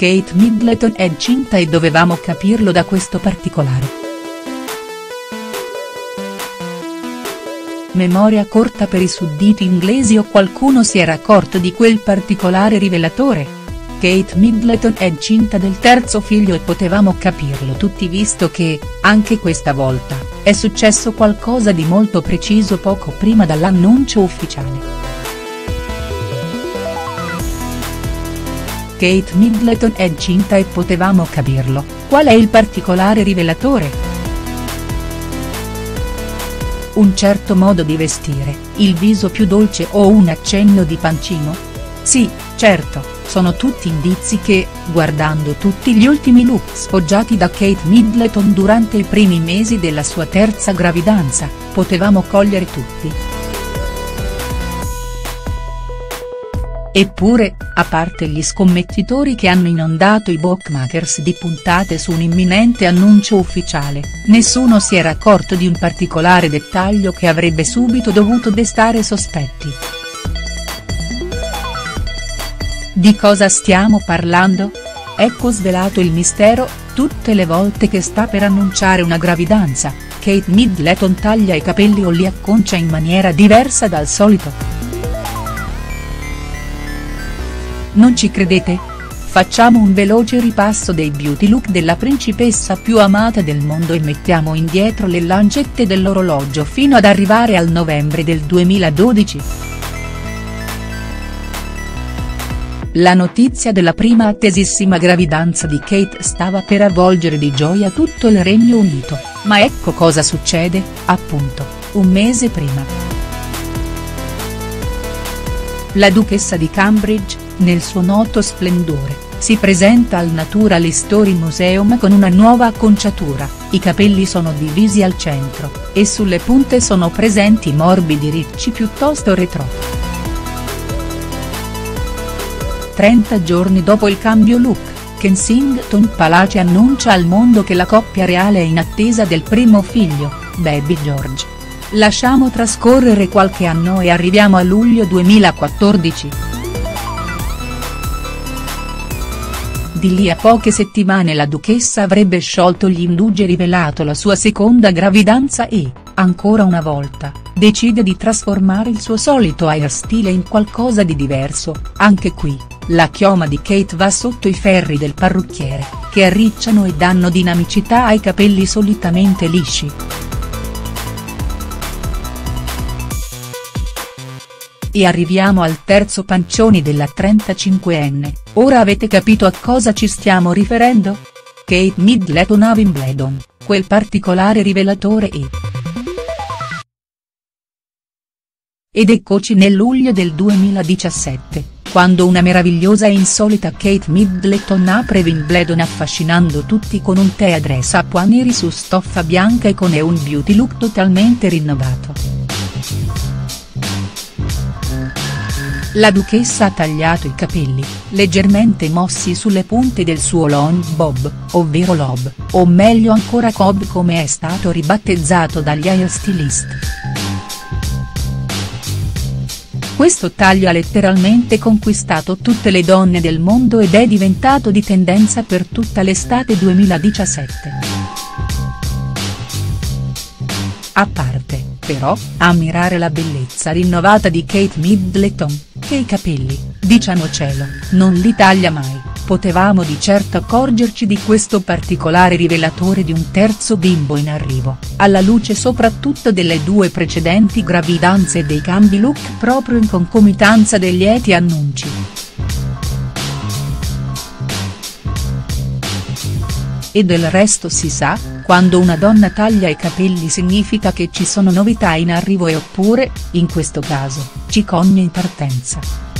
Kate Middleton è incinta e dovevamo capirlo da questo particolare. Memoria corta per i sudditi inglesi o qualcuno si era accorto di quel particolare rivelatore? Kate Middleton è incinta del terzo figlio e potevamo capirlo tutti visto che, anche questa volta, è successo qualcosa di molto preciso poco prima dall'annuncio ufficiale. Kate Middleton è incinta e potevamo capirlo, qual è il particolare rivelatore? Un certo modo di vestire, il viso più dolce o un accenno di pancino? Sì, certo, sono tutti indizi che, guardando tutti gli ultimi look sfoggiati da Kate Middleton durante i primi mesi della sua terza gravidanza, potevamo cogliere tutti. Eppure, a parte gli scommettitori che hanno inondato i bookmakers di puntate su un imminente annuncio ufficiale, nessuno si era accorto di un particolare dettaglio che avrebbe subito dovuto destare sospetti. Di cosa stiamo parlando? Ecco svelato il mistero: tutte le volte che sta per annunciare una gravidanza, Kate Middleton taglia i capelli o li acconcia in maniera diversa dal solito. Non ci credete? Facciamo un veloce ripasso dei beauty look della principessa più amata del mondo e mettiamo indietro le lancette dell'orologio fino ad arrivare al novembre del 2012. La notizia della prima attesissima gravidanza di Kate stava per avvolgere di gioia tutto il Regno Unito, ma ecco cosa succede, appunto, un mese prima. La duchessa di Cambridge, nel suo noto splendore, si presenta al Natural History Museum con una nuova acconciatura, i capelli sono divisi al centro, e sulle punte sono presenti morbidi ricci piuttosto retro. 30 giorni dopo il cambio look, Kensington Palace annuncia al mondo che la coppia reale è in attesa del primo figlio, Baby George. Lasciamo trascorrere qualche anno e arriviamo a luglio 2014. Di lì a poche settimane la duchessa avrebbe sciolto gli indugi e rivelato la sua seconda gravidanza e, ancora una volta, decide di trasformare il suo solito hairstyle in qualcosa di diverso. Anche qui, la chioma di Kate va sotto i ferri del parrucchiere, che arricciano e danno dinamicità ai capelli solitamente lisci. E arriviamo al terzo pancioni della 35enne, ora avete capito a cosa ci stiamo riferendo? Kate Middleton a Wimbledon, quel particolare rivelatore Ed eccoci nel luglio del 2017, quando una meravigliosa e insolita Kate Middleton apre Wimbledon affascinando tutti con un tè a dress up a neri su stoffa bianca e con un beauty look totalmente rinnovato. La duchessa ha tagliato i capelli, leggermente mossi sulle punte del suo long bob, ovvero lob, o meglio ancora cob come è stato ribattezzato dagli hairstylist. Questo taglio ha letteralmente conquistato tutte le donne del mondo ed è diventato di tendenza per tutta l'estate 2017. A parte, però, ammirare la bellezza rinnovata di Kate Middleton, che i capelli, diciamocelo, non li taglia mai, potevamo di certo accorgerci di questo particolare rivelatore di un terzo bimbo in arrivo, alla luce soprattutto delle due precedenti gravidanze e dei cambi look proprio in concomitanza dei lieti annunci. E del resto si sa, quando una donna taglia i capelli significa che ci sono novità in arrivo e oppure, in questo caso, cicogne in partenza.